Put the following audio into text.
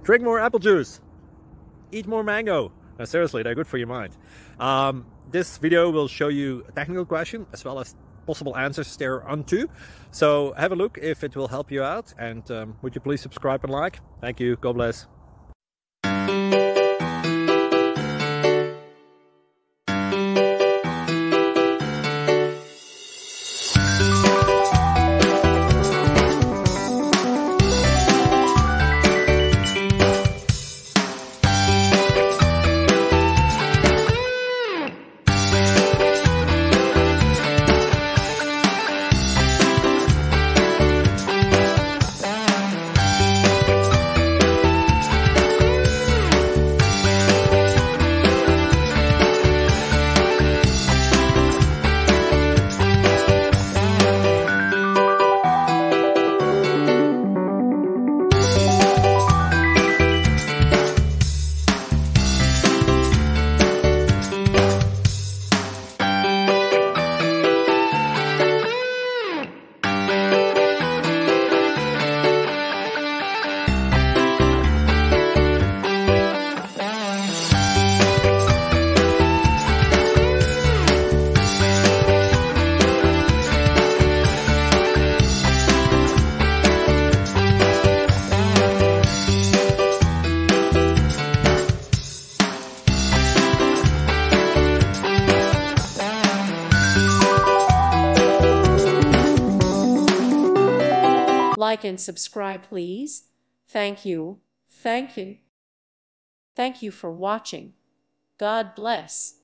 Drink more apple juice. Eat more mango. No, seriously, they're good for your mind. This video will show you a technical question as well as possible answers thereunto. So have a look if it will help you out, and would you please subscribe and like? Thank you. God bless. Like and subscribe, please. Thank you. Thank you. Thank you for watching. God bless.